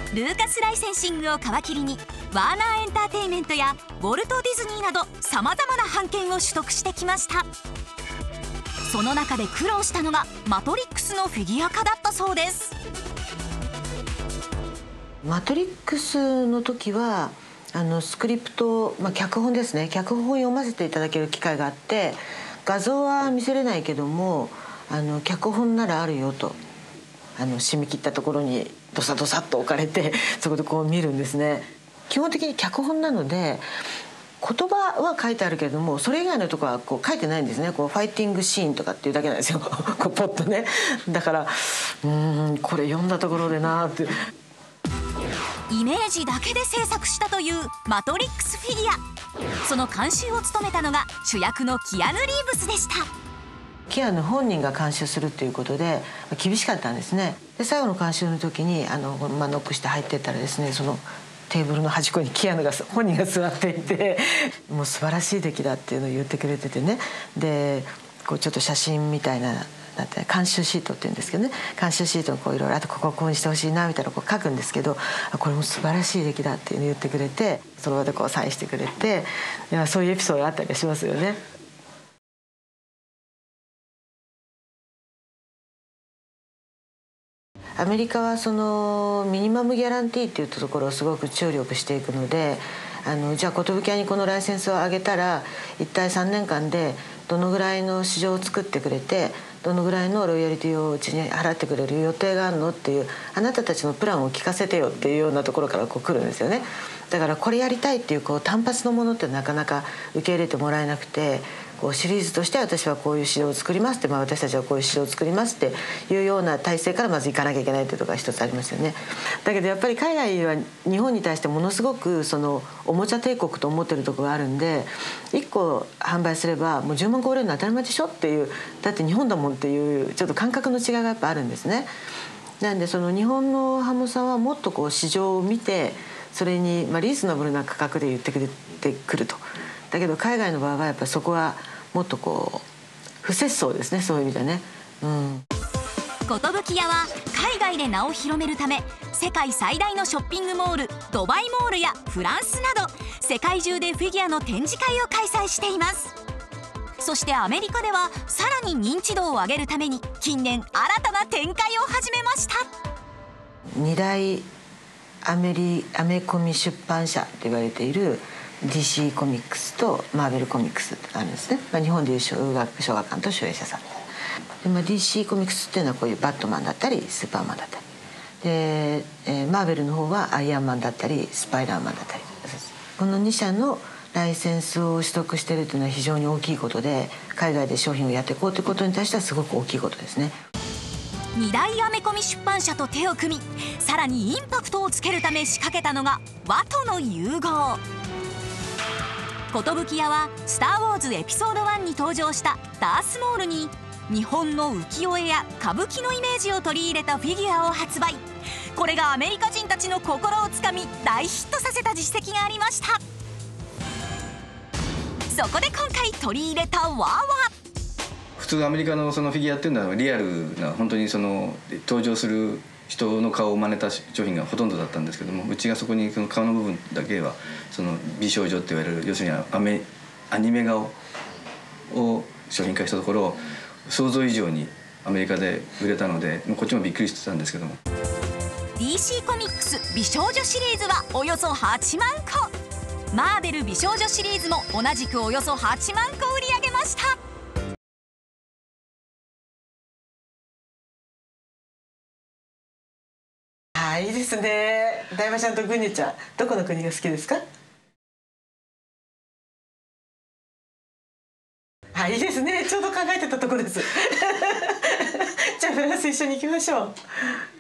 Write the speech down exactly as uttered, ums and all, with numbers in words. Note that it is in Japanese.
ルーカスライセンシングを皮切りにワーナーエンターテインメントやウォルト・ディズニーなどさまざまな版権を取得してきました。その中で苦労したのがマトリックスのフィギュア化だったそうです。 マトリックスの時はあのスクリプト、まあ、脚本ですね、脚本を読ませていただける機会があって、画像は見せれないけどもあの脚本ならあるよと、あの締め切ったところにドサドサっと置かれてそこでこう見るんですね。基本的に脚本なので言葉は書いてあるけれども、それ以外のところはこう書いてないんですね。こうファイティングシーンとかっていうだけなんですよこうポッとね。だからうーんこれ読んだところでなーって。 イメージだけで制作したというマトリックスフィギュア、その監修を務めたのが主役のキアヌ・リーブスでした。 キアヌ本人が監修するっていうことで厳しかったんですね。で最後の監修の時にあの、まあ、ノックして入ってったらですね、そのテーブルの端っこにキアヌが本人が座っていてもう素晴らしい出来だっていうのを言ってくれててね。でこうちょっと写真みたいなだって監修シートって言うんですけどね、監修シートをこういろいろあとここをこうにしてほしいなみたいなこう書くんですけど、これも素晴らしい出来だっていうのを言ってくれて、その場でこうサインしてくれて、いやそういうエピソードがあったりしますよね。アメリカはそのミニマムギャランティーっていうところをすごく注力していくので、あのじゃあ寿屋にこのライセンスを上げたら一体さんねんかんでどのぐらいの市場を作ってくれてどのぐらいのロイヤリティをうちに払ってくれる予定があるのっていう、あなたたちのプランを聞かせてよっていうようなところからこう来るんですよね。だからこれやりたいっていうこう単発のものってなかなか受け入れてもらえなくて、こうシリーズとして私はこういう市場を作りますって、まあ、私たちはこういう市場を作りますっていうような体制からまずいかなきゃいけないっていうところが一つありますよね。だけどやっぱり海外は日本に対してものすごくそのおもちゃ帝国と思ってるところがあるんで、いっこ販売すればもうじゅうまんこ売れるの当たり前でしょっていう、だって日本だもんっていうちょっと感覚の違いがやっぱあるんですね。なんでその日本のハムさんはもっとこう市場を見て、それにまあリーズナブルな価格で言ってくれてくると。だけど海外の場合はやっぱりそこはもっとこう不節操ですね、そういう意味でね。うん、 寿屋は海外で名を広めるため、世界最大のショッピングモールドバイモールやフランスなど世界中でフィギュアの展示会を開催しています。そしてアメリカではさらに認知度を上げるために近年新たな展開を始めました。 二大アメリアメコミ出版社と言われているディーシー コミックスとマーベルコミックスってあるんですね。まあ、日本でいう小学小学館と集英社さんで、まあ、ディーシー コミックスっていうのはこういうバットマンだったりスーパーマンだったりで、えー、マーベルの方はアイアンマンだったりスパイダーマンだったり、このに社のライセンスを取得しているというのは非常に大きいことで、海外で商品をやっていこうということに対してはすごく大きいことですね。 二大アメコミ出版社と手を組み、さらにインパクトをつけるため仕掛けたのが和との融合。寿屋は「スター・ウォーズ」エピソードワンに登場したダースモールに日本の浮世絵や歌舞伎のイメージを取り入れたフィギュアを発売。これがアメリカ人たちの心をつかみ大ヒットさせた実績がありました。そこで今回取り入れた和は、 普通アメリカのそのフィギュアっていうのはリアルな本当にその登場する人の顔を真似た商品がほとんどだったんですけども、うちがそこにその顔の部分だけはその美少女って言われる、要するにアメアニメ顔を商品化したところ、想像以上にアメリカで売れたので、こっちもびっくりしてたんですけども、 ディーシー コミックス美少女シリーズはおよそはちまんこ、マーベル美少女シリーズも同じくおよそはちまんこ売り上げました。 はい、いいですね。大魔ちゃんとグニちゃん、どこの国が好きですか？はい、いいですね。ちょうど考えてたところです。じゃあフランス一緒に行きましょう。